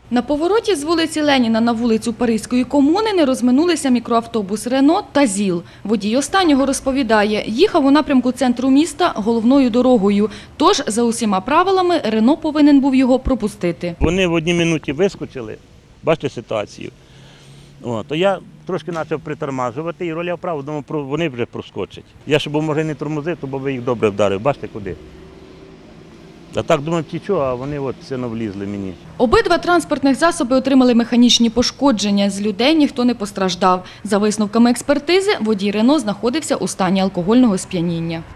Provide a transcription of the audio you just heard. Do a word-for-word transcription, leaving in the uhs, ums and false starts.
На повороті з вулиці Леніна на вулицю Паризької комуни не розминулися мікроавтобус «Рено» та «ЗІЛ». Водій останнього розповідає, їхав у напрямку центру міста головною дорогою. Тож, за усіма правилами, «Рено» повинен був його пропустити. Вони в одній минуті вискочили, бачите ситуацію. О, то я трошки почав притормажувати і роляв вправо, думав, вони вже проскочать. Я ще був, може, не тормозив, то би їх добре вдарив. Бачите, куди? А так, думав, тічу, а вони от сильно влізли мені. Обидва транспортних засоби отримали механічні пошкодження. З людей ніхто не постраждав. За висновками експертизи, водій «Рено» знаходився у стані алкогольного сп'яніння.